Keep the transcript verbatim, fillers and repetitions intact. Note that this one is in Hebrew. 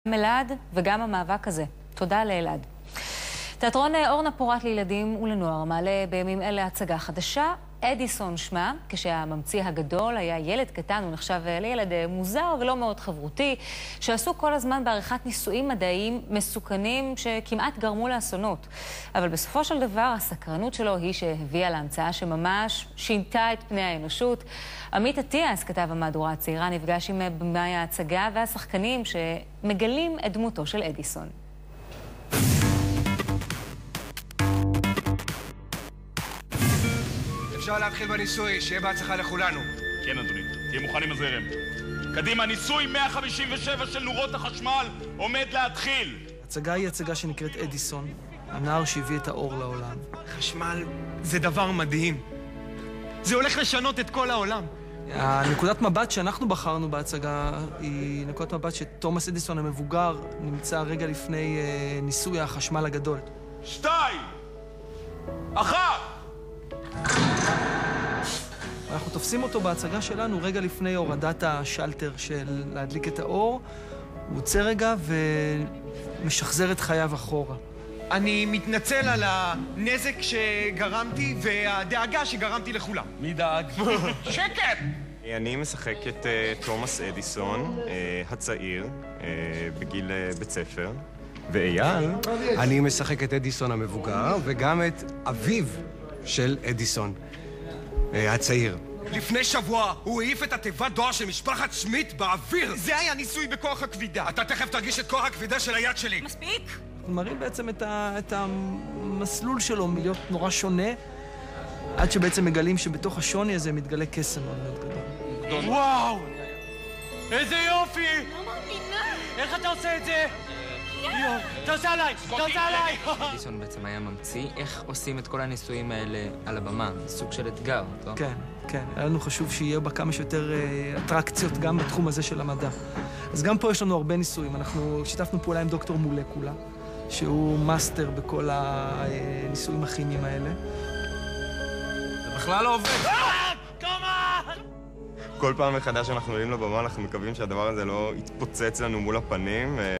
אלעד וגם המאבק הזה. תודה לאלעד. תיאטרון אורנה פורת לילדים ולנוער מעלה בימים אלה הצגה חדשה, אדיסון שמה. כשהממציא הגדול היה ילד קטן, הוא נחשב לילד מוזר ולא מאוד חברותי, שעסוק כל הזמן בעריכת ניסויים מדעיים מסוכנים שכמעט גרמו לאסונות. אבל בסופו של דבר הסקרנות שלו היא שהביאה להמצאה שממש שינתה את פני האנושות. עמית אטיאס, כתב המהדורה הצעירה, נפגש עם במאי ההצגה והשחקנים שמגלים את דמותו של אדיסון. אפשר להתחיל בניסוי, שיהיה בהצלחה לכולנו. כן, אדוני. תהיה מוכנים לזרם. קדימה, ניסוי מאה חמישים ושבע של נורות החשמל עומד להתחיל. הצגה היא הצגה שנקראת אדיסון, הנער שהביא את האור לעולם. חשמל זה דבר מדהים. זה הולך לשנות את כל העולם. הנקודת מבט שאנחנו בחרנו בהצגה היא נקודת מבט שתומאס אדיסון המבוגר נמצא רגע לפני אה, ניסוי החשמל הגדול. שתיים! אחת! אנחנו תופסים אותו בהצגה שלנו רגע לפני הורדת השלטר של להדליק את האור. הוא עוצר רגע ומשחזר את חייו אחורה. אני מתנצל על הנזק שגרמתי והדאגה שגרמתי לכולם. מי דאג? שקט! אני משחק את uh, תומאס אדיסון, uh, הצעיר, uh, בגיל uh, בית ספר. ואייל? אני משחק את אדיסון המבוגר וגם את אביו של אדיסון, uh, הצעיר. לפני שבוע הוא העיף את התיבת דואר של משפחת שמיט באוויר. זה היה ניסוי בכוח הכבידה. אתה תכף תרגיש את כוח הכבידה של היד שלי. מספיק? מראים בעצם את, ה, את המסלול שלו מלהיות נורא שונה, עד שבעצם מגלים שבתוך השוני הזה מתגלה קסם מאוד מאוד גדול. וואו! איזה יופי! לא מאמינה! איך אתה עושה את זה? אתה עושה עליי! אתה עושה עליי! אדיסון בעצם היה ממציא איך עושים את כל הניסויים האלה על הבמה. סוג של אתגר, לא? כן, כן. היה לנו חשוב שיהיה בה כמה שיותר אה, אטרקציות גם בתחום הזה של המדע. אז גם פה יש לנו הרבה ניסויים. אנחנו שיתפנו פעולה עם דוקטור מולקולה, שהוא מאסטר בכל הניסויים הכימיים האלה. זה בכלל לא עובד. כל פעם מחדש שאנחנו עולים לבמה אנחנו מקווים שהדבר הזה לא יתפוצץ לנו מול הפנים.